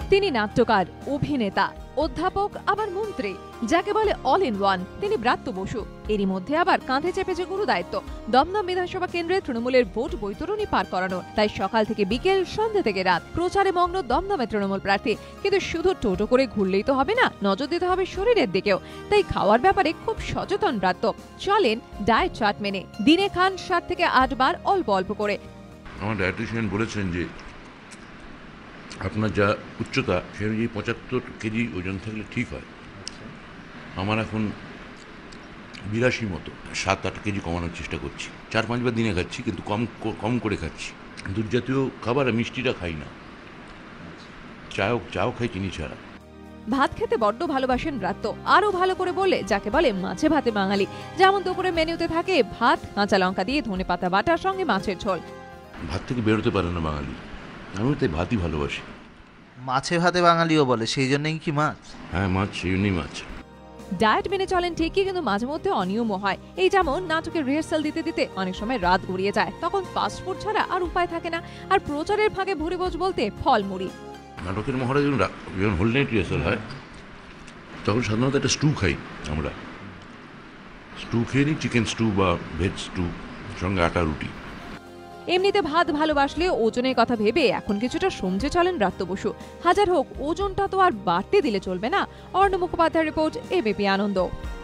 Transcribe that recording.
তিনি নাট্যকার, অভিনেতা, অধ্যাপক, আবার মন্ত্রী, যাকে বলে অল ইন ওয়ান। তিনি ব্রাত্য বসু। এরই মধ্যে আবার কাঁধে চেপেছে গুরু দায়িত্ব, দমদম বিধানসভা কেন্দ্রে তৃণমূলের ভোট বৈতরণী পার করানোর। তাই সকাল থেকে বিকেল, সন্ধ্যা থেকে রাত প্রচারে মগ্ন দমদমে তৃণমূল প্রার্থী। কিন্তু শুধু টোটো করে ঘুরলেই তো হবে না, নজর দিতে হবে শরীরের দিকেও। তাই খাওয়ার ব্যাপারে খুব সচেতন ব্রাত্য। চলেন ডায়েট চার্ট মেনে, দিনে খান 7 থেকে 8 বার অল্প অল্প করে। আমার ডায়েটিশিয়ান বলেছেন যে আপনার যা উচ্চতা সে অনুযায়ী 75 কেজি ওজন থাকলে ঠিক হয়। আমার এখন 82 মতো, 7-8 কেজি কমানোর চেষ্টা করছি। 4-5 বার দিনে খাচ্ছি, কিন্তু কম করে খাচ্ছি। দুধ জাতীয় খাবার আর মিষ্টিটা খাই না, চাও খাই চিনি ছাড়া। ভাত খেতে বড্ড ভালোবাসেন ব্রাত্য। আরো ভালো করে বললে যাকে বলে মাছে ভাতে বাঙালি। যেমন দুপুরে মেনুতে থাকে ভাত, কাঁচা লঙ্কা দিয়ে ধনেপাতা বাটার সঙ্গে মাছের ঝোল। ভাত থেকে বেরোতে পারে না বাঙালি, আমি তাই ভাতই ভালোবাসি। মাছে ভাতে বাঙালিও বলে, সেই জন্যই কি মাছ? হ্যাঁ, মাছ, সেই জন্যই মাছ। ডায়েট মেনে চলেন ঠিকই, কিন্তু মাঝে মধ্যে অনিয়মও হয়। এই যেমন নাটকের রিহার্সাল দিতে দিতে অনেক সময় রাত গড়িয়ে যায়, তখন ফাস্টফুড ছাড়া আর উপায় থাকে না। আর প্রচারের ফাঁকে ভুরিভোজ বলতে ফলমুড়ি। নাটকের মহড়া যখন হোল নাইট রিহার্সাল হয় তখন সাধারণত একটা স্টু খাই আমরা। স্টু খেয়ে নিই, চিকেন স্টু বা ভেজ স্টু, সঙ্গে আটা রুটি। এমনিতে ভাত ভালোবাসলে ওজনের কথা ভেবে এখন কিছুটা সমঝে চলেন ব্রাত্য বসু। হাজার হোক, ওজনটা তো আর বাড়তে দিলে চলবে না। অর্ণ মুখোপাধ্যায়ের রিপোর্ট, এবিপি আনন্দ।